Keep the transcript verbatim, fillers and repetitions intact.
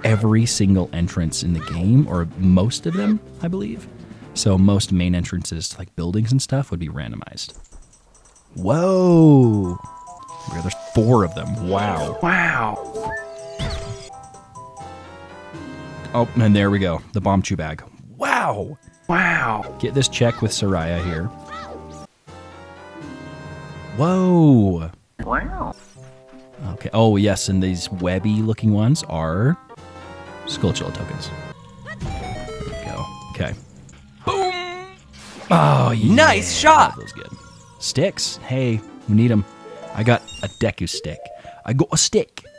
every single entrance in the game, or most of them, I believe. So most main entrances to like buildings and stuff would be randomized. Whoa! There's four of them. Wow. Wow. Oh, and there we go. The bomb chew bag. Wow. Wow. Get this check with Soraya here. Whoa. Wow. Okay. Oh, yes, and these webby looking ones are Skulltula Tokens. There we go. Okay. Boom! Oh, yeah. Nice shot! That was good. Sticks. Hey, we need them. I got a Deku stick. I got a stick.